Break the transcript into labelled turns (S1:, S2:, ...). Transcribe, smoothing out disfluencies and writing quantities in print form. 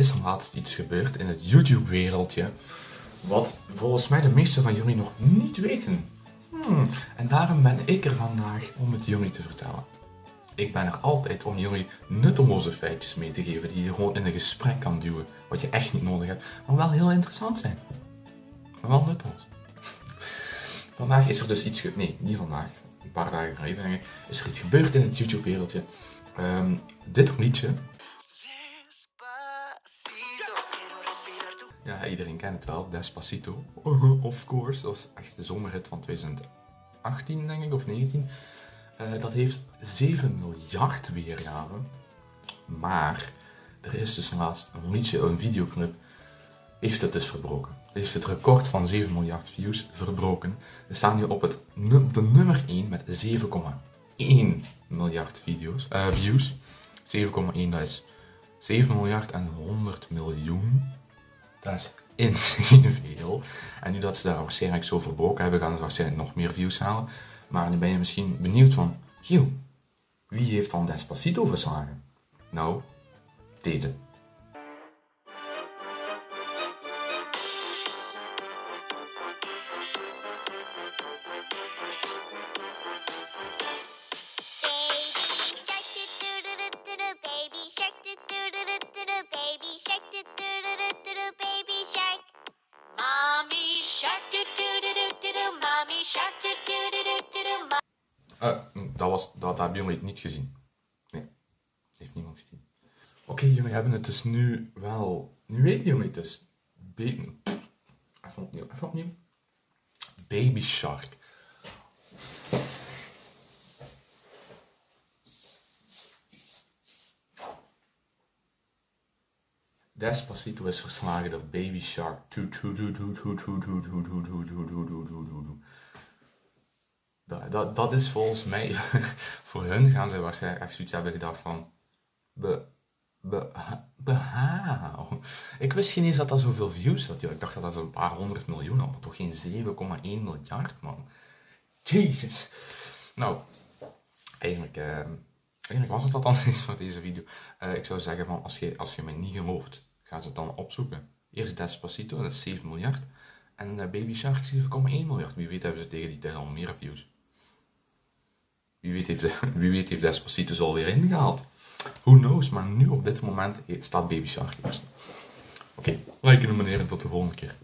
S1: is laatst iets gebeurd in het YouTube-wereldje, wat volgens mij de meesten van jullie nog niet weten. En daarom ben ik er vandaag om het jullie te vertellen. Ik ben er altijd om jullie nutteloze feitjes mee te geven die je gewoon in een gesprek kan duwen, wat je echt niet nodig hebt, maar wel heel interessant zijn. Maar wel nutteloos. Vandaag is er dus iets nee, niet vandaag. Een paar dagen geleden denk ik, is er iets gebeurd in het YouTube-wereldje. Dit liedje. Ja, iedereen kent het wel, Despacito. Of course, dat was echt de zomerhit van 2018 denk ik, of 19. Dat heeft 7 miljard weergaven. Maar er is dus laatst een liedje, een videoclip, heeft het dus verbroken. Heeft het record van 7 miljard views verbroken. We staan nu op de nummer 1 met 7,1 miljard views. 7,1, dat is 7 miljard en 100 miljoen. Dat is insane veel. En nu dat ze daar waarschijnlijk zo verbroken hebben, gaan ze waarschijnlijk nog meer views halen. Maar nu ben je misschien benieuwd van, Giel, wie heeft dan Despacito verslagen? Nou, deze. Dat hebben jullie niet gezien. Nee, heeft niemand gezien. Oké, jullie hebben het dus nu wel. Nu weten jullie het dus. Even opnieuw. Baby Shark. Despacito is verslagen door Baby Shark. Dat is volgens mij, voor hun gaan ze waarschijnlijk echt zoiets hebben gedacht van, ik wist geen eens dat dat zoveel views had. Ik dacht dat dat zo'n paar 100 miljoen had, maar toch geen 7,1 miljard, man. Jezus. Nou, eigenlijk was het dat dan eens voor deze video. Ik zou zeggen van, als je mij niet gelooft, ga ze het dan opzoeken. Eerst Despacito, dat is 7 miljard. En Baby Shark 7,1 miljard. Wie weet hebben ze tegen die tijd al meer views. Wie weet heeft Despacito ze alweer ingehaald. Who knows, maar nu op dit moment staat Baby Shark eerst. Oké, like en abonneren tot de volgende keer.